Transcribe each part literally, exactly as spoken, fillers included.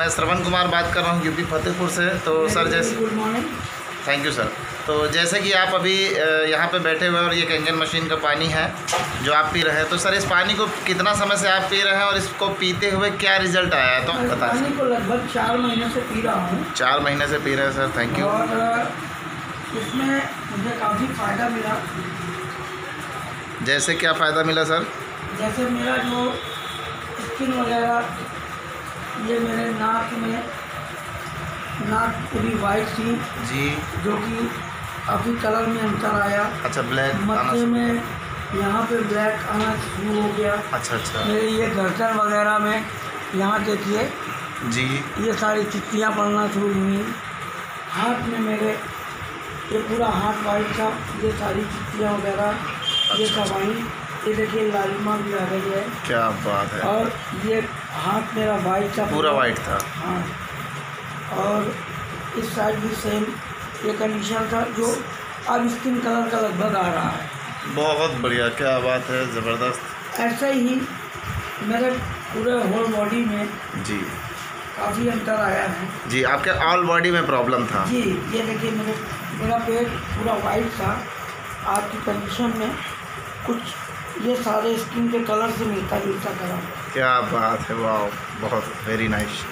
मैं श्रवण कुमार बात कर रहा हूँ यूपी फतेहपुर से। तो सर जैसे good morning. Thank you sir. तो जैसे कि आप अभी यहाँ पे बैठे हुए हैं और ये कंगन मशीन का पानी है जो आप पी रहे हैं, तो सर इस पानी को कितना समय से आप पी रहे हैं और इसको पीते हुए क्या रिजल्ट आया है तो बता पानी को लगभग चार महीने से पी रहा हूँ। चार महीने से पी रहे हैं सर, थैंक यू। और इसमें मुझे काफ़ी फ़ायदा मिला। जैसे क्या फ़ायदा मिला सर? जैसे मेरा जो स्किन वगैरह, ये मेरे नाक में नाक पूरी वाइट थी जी, जो कि काफ़ी कलर में अंतर आया। अच्छा, ब्लैक मत्थे में यहाँ पे ब्लैक आना शुरू हो गया। अच्छा अच्छा मेरे ये गर्दन वगैरह में यहाँ देखिए जी, ये सारी चिट्टियाँ पड़ना शुरू हुई। हाथ में मेरे ये पूरा हाथ वाइट था, ये सारी चिट्टियाँ वगैरह ये सब आई। ये देखिए लालिमा भी आ गई है। क्या बात है। और ये हाथ मेरा वाइट था, पूरा वाइट था। हाँ। और इस साइड भी सेम ये कंडीशन था, जो अब स्किन कलर का लगभग आ रहा है। बहुत बढ़िया, क्या बात है, ज़बरदस्त। ऐसे ही मेरे पूरे होल बॉडी में जी काफ़ी अंतर आया है। जी, आपके ऑल बॉडी में प्रॉब्लम था? जी, ये देखिए मेरे मेरा पेट पूरा वाइट था। आपकी कंडीशन में कुछ ये सारे स्किन के कलर से मिलता जुलता कलर। क्या बात है, वाह, बहुत वेरी नाइस।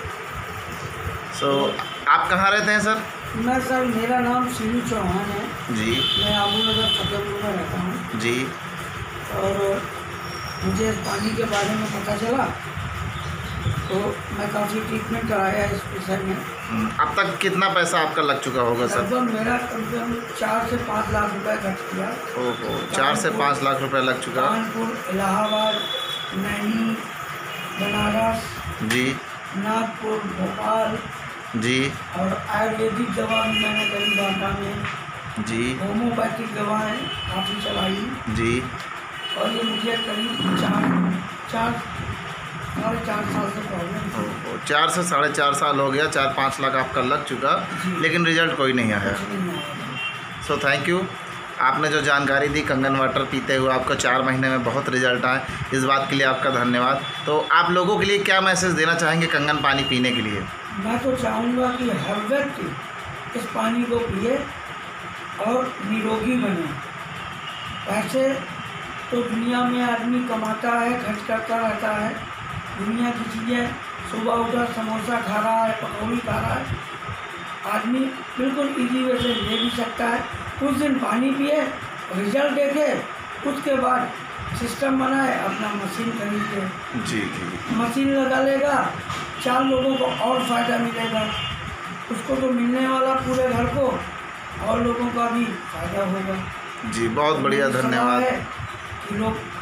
सो आप कहाँ रहते हैं सर? मैं सर, मेरा नाम सीनू चौहान है जी मैं आबू नगर फतेहपुर में रहता हूँ। जी, और मुझे पानी के बारे में पता चला तो मैं काफ़ी ट्रीटमेंट कराया इस विषय में। अब तक कितना पैसा आपका लग चुका होगा सर? लगभग मेरा कम से कम चार से पाँच लाख रुपए खर्च किया। ओहो, चार से पाँच लाख रुपए लग चुका। कानपुर, इलाहाबाद, नैनी, बनारस जी नागपुर, भोपाल, जी और आयुर्वेदिक दवा भी मैंने कई बांटा में, जी होम्योपैथिक दवाएँ काफ़ी चलाई। जी, और ये मुझे करीब चार चार साढ़े चार साल से प्रॉब्लम ओहो, चार से साढ़े चार साल हो गया, चार पाँच लाख आपका लग चुका, लेकिन रिजल्ट कोई नहीं आया। सो थैंक यू, आपने जो जानकारी दी कंगन वाटर पीते हुए आपको चार महीने में बहुत रिजल्ट आए, इस बात के लिए आपका धन्यवाद। तो आप लोगों के लिए क्या मैसेज देना चाहेंगे कंगन पानी पीने के लिए? मैं तो चाहूँगा कि हर व्यक्ति इस पानी को पिए और निरोगी बने। वैसे तो दुनिया में आदमी कमाता है, खर्च करता रहता है, दुनिया की चीज़ें, सुबह उठा समोसा खा रहा है, पकौड़ी खा रहा है। आदमी बिल्कुल इजी वे से ले भी सकता है। कुछ दिन पानी पिए, रिजल्ट देखे, उसके बाद सिस्टम बनाए, अपना मशीन खरीद के जी जी, मशीन लगा लेगा, चार लोगों को और फ़ायदा मिलेगा। उसको तो मिलने वाला पूरे घर को, और लोगों का भी फ़ायदा होगा। जी बहुत बढ़िया, धन्यवाद। कि लोग